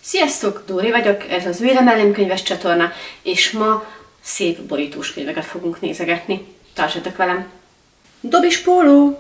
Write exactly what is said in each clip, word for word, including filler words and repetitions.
Sziasztok, Dóri vagyok, ez az Vélemelém könyves csatorna, és ma szép borítós könyveket fogunk nézegetni. Tartsatok velem! Dobis póló!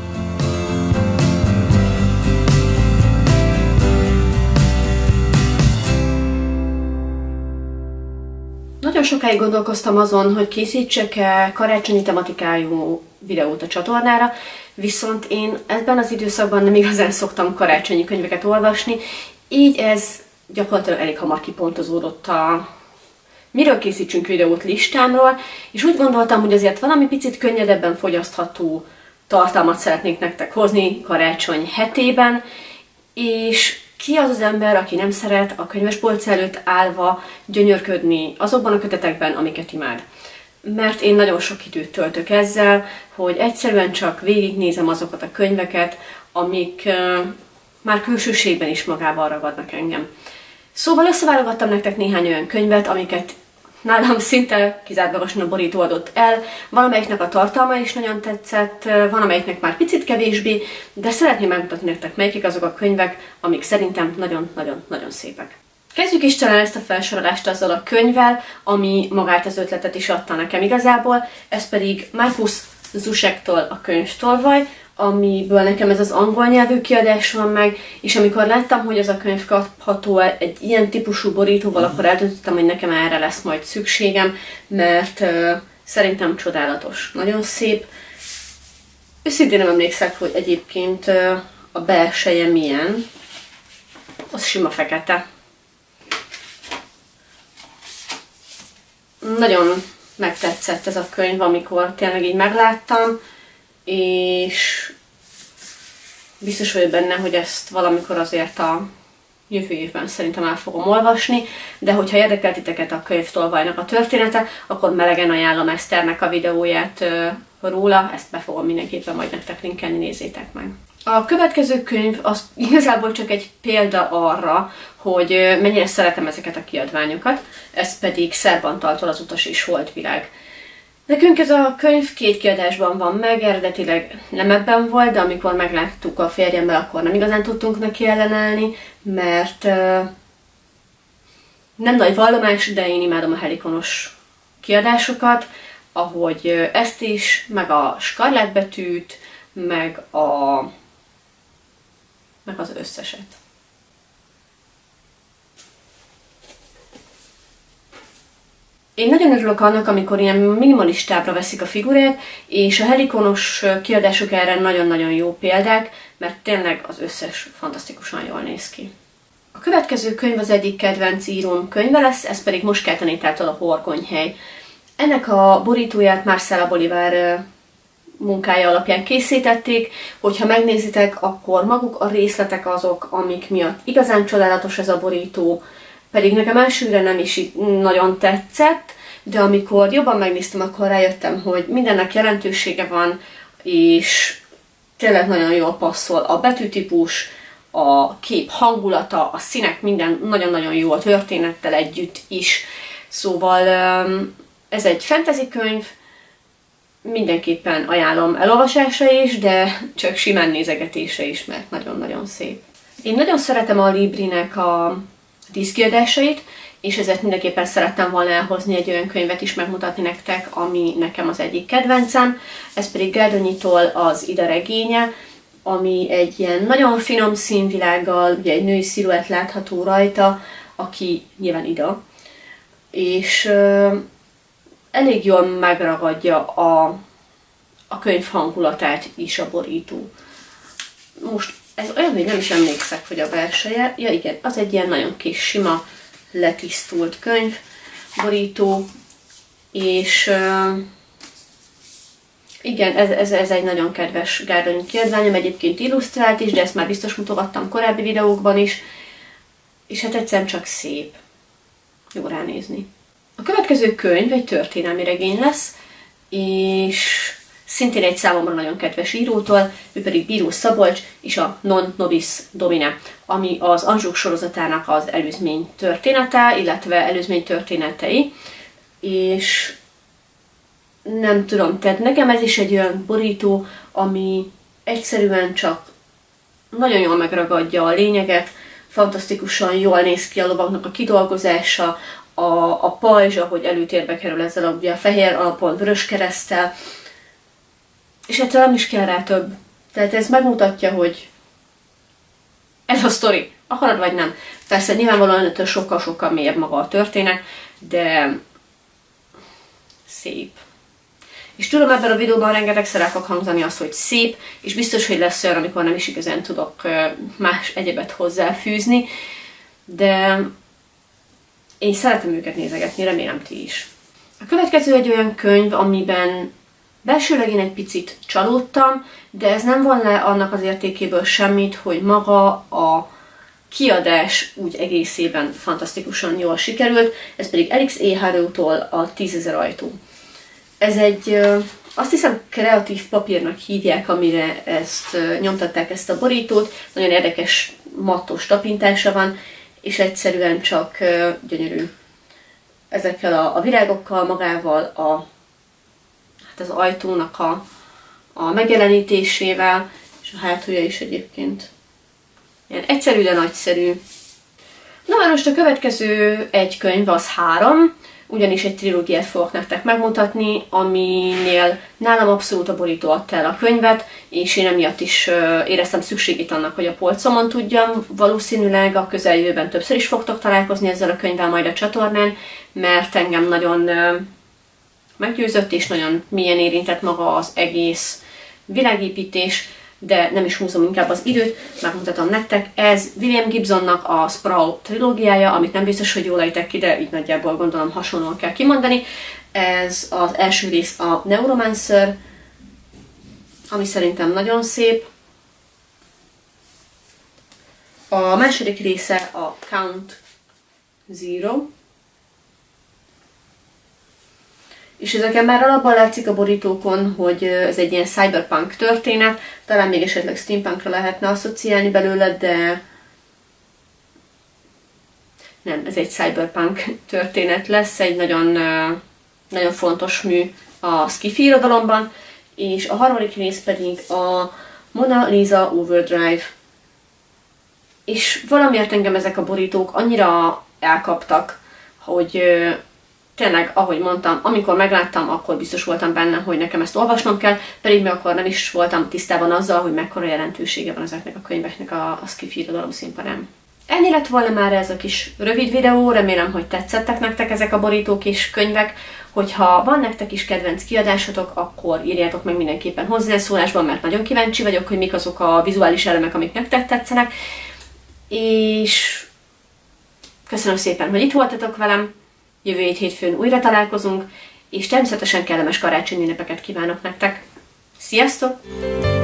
Nagyon sokáig gondolkoztam azon, hogy készítsek-e karácsonyi tematikájú videót a csatornára, viszont én ebben az időszakban nem igazán szoktam karácsonyi könyveket olvasni, így ez gyakorlatilag elég hamar kipontozódott a miről készítsünk videót listámról, és úgy gondoltam, hogy azért valami picit könnyedebben fogyasztható tartalmat szeretnék nektek hozni karácsony hetében, és ki az az ember, aki nem szeret a könyvespolc előtt állva gyönyörködni azokban a kötetekben, amiket imád. Mert én nagyon sok időt töltök ezzel, hogy egyszerűen csak végignézem azokat a könyveket, amik uh, már külsőségben is magával ragadnak engem. Szóval összeválogattam nektek néhány olyan könyvet, amiket nálam szinte kizárólagosan a borító adott el, valamelyiknek a tartalma is nagyon tetszett, van amelyiknek már picit kevésbé, de szeretném megmutatni nektek, melyikik azok a könyvek, amik szerintem nagyon-nagyon-nagyon szépek. Kezdjük is talán ezt a felsorolást azzal a könyvvel, ami magát az ötletet is adta nekem igazából, ez pedig Markus Zusektól a Könyvtolvaj, amiből nekem ez az angol nyelvű kiadás van meg, és amikor láttam, hogy ez a könyv kapható egy ilyen típusú borítóval, akkor eldöntöttem, hogy nekem erre lesz majd szükségem, mert uh, szerintem csodálatos, nagyon szép. Őszintén nem emlékszek, hogy egyébként uh, a belseje milyen, az sima fekete. Nagyon megtetszett ez a könyv, amikor tényleg így megláttam, és biztos vagyok benne, hogy ezt valamikor azért a jövő évben szerintem el fogom olvasni, de hogyha érdekel titeket a Könyvtolvajnak a története, akkor melegen ajánlom Eszternek a videóját róla, ezt be fogom mindenképpen majd nektek linkelni, nézzétek meg. A következő könyv az igazából csak egy példa arra, hogy mennyire szeretem ezeket a kiadványokat, ez pedig Szerbantaltól az Utas és Holdvilág. Nekünk ez a könyv két kiadásban van meg, eredetileg nem ebben volt, de amikor megláttuk a férjemmel, akkor nem igazán tudtunk neki ellenállni, mert uh, nem nagy vallomás, de én imádom a Helikonos kiadásokat, ahogy uh, ezt is, meg a Skarlett betűt, meg, a, meg az összeset. Én nagyon örülök annak, amikor ilyen minimalistábbra veszik a figurát, és a Helikonos kiadások erre nagyon-nagyon jó példák, mert tényleg az összes fantasztikusan jól néz ki. A következő könyv az egyik kedvenc íróm könyve lesz, ez pedig Moskát Anitától a Horgonyhely. Ennek a borítóját Marcela Bolivar munkája alapján készítették, hogyha megnézitek, akkor maguk a részletek azok, amik miatt igazán csodálatos ez a borító, pedig nekem elsőre nem is nagyon tetszett, de amikor jobban megnéztem, akkor rájöttem, hogy mindennek jelentősége van, és tényleg nagyon jól passzol a betűtípus, a kép hangulata, a színek, minden nagyon-nagyon jó a történettel együtt is. Szóval ez egy fantasy könyv, mindenképpen ajánlom elolvasásra is, de csak simán nézegetésre is, mert nagyon-nagyon szép. Én nagyon szeretem a Librinek a díszkiadásait, és ezért mindenképpen szerettem volna elhozni egy olyan könyvet is megmutatni nektek, ami nekem az egyik kedvencem. Ez pedig Gárdonyitól az Ida regénye, ami egy ilyen nagyon finom színvilággal, ugye egy női sziluett látható rajta, aki nyilván Ida, és uh, elég jól megragadja a, a könyv hangulatát is a borító. Most ez olyan, hogy nem is emlékszek, hogy a belseje. Ja igen, az egy ilyen nagyon kis, sima, letisztult könyv, borító, és uh, igen, ez, ez, ez egy nagyon kedves Gárdonyi kiadványom, egyébként illusztrált is, de ezt már biztos mutogattam korábbi videókban is, és hát egyszerűen csak szép. Jó ránézni. A következő könyv egy történelmi regény lesz, és szintén egy számomra nagyon kedves írótól, ő pedig Bíró Szabolcs és a Non Nobis Domine, ami az Anzsúk sorozatának az előzmény története, illetve előzmény történetei, és nem tudom, tehát nekem ez is egy olyan borító, ami egyszerűen csak nagyon jól megragadja a lényeget, fantasztikusan jól néz ki a lovaknak a kidolgozása, a, a pajzs, ahogy előtérbe kerül ezzel a, ugye a fehér alapon vörös kereszttel, és ettől nem is kell rá több. Tehát ez megmutatja, hogy ez a sztori. Akarod vagy nem? Persze nyilvánvalóan ettől sokkal-sokkal mélyebb maga a történet, de szép. És tudom, ebben a videóban rengetegszer el fog hangzani az, hogy szép, és biztos, hogy lesz olyan, amikor nem is igazán tudok más egyebet hozzáfűzni, de én szeretem őket nézegetni, remélem ti is. A következő egy olyan könyv, amiben belsőleg én egy picit csalódtam, de ez nem von le annak az értékéből semmit, hogy maga a kiadás úgy egészében fantasztikusan jól sikerült, ez pedig Alix E. Harrow-tól a tízezer ajtó. Ez egy, azt hiszem, kreatív papírnak hívják, amire ezt nyomtatták, ezt a borítót. Nagyon érdekes, mattos tapintása van, és egyszerűen csak gyönyörű. Ezekkel a, a virágokkal, magával, a, hát az ajtónak a, a megjelenítésével, és a hátulja is egyébként ilyen egyszerű, de nagyszerű. Na már most a következő egy könyv az három, ugyanis egy trilógiát fogok nektek megmutatni, aminél nálam abszolút a borító adta el a könyvet, és én emiatt is éreztem szükségét annak, hogy a polcomon tudjam. Valószínűleg a közeljövőben többször is fogtok találkozni ezzel a könyvvel majd a csatornán, mert engem nagyon meggyőzött, és nagyon mélyen érintett maga az egész világépítés, de nem is húzom inkább az időt, megmutatom nektek. Ez William Gibsonnak a Sprawl trilógiája, amit nem biztos, hogy jól ejtek ki, de így nagyjából gondolom hasonlóan kell kimondani. Ez az első rész a Neuromancer, ami szerintem nagyon szép. A második része a Count Zero. És ezeken már alapban látszik a borítókon, hogy ez egy ilyen cyberpunk történet, talán még esetleg steampunkra lehetne asszociálni belőle, de nem, ez egy cyberpunk történet lesz, egy nagyon, nagyon fontos mű a sci-fi irodalomban, és a harmadik rész pedig a Mona Lisa Overdrive. És valamiért engem ezek a borítók annyira elkaptak, hogy tényleg, ahogy mondtam, amikor megláttam, akkor biztos voltam benne, hogy nekem ezt olvasnom kell, pedig még akkor nem is voltam tisztában azzal, hogy mekkora jelentősége van ezeknek a könyveknek a, a sci-fi irodalom színpadán. Ennyi lett volna már ez a kis rövid videó, remélem, hogy tetszettek nektek ezek a borítók és könyvek. Hogyha van nektek is kedvenc kiadásotok, akkor írjátok meg mindenképpen hozzászólásban, mert nagyon kíváncsi vagyok, hogy mik azok a vizuális elemek, amik nektek tetszenek. És köszönöm szépen, hogy itt voltatok velem. Jövő hét hétfőn újra találkozunk, és természetesen kellemes karácsonyi ünnepeket kívánok nektek. Sziasztok!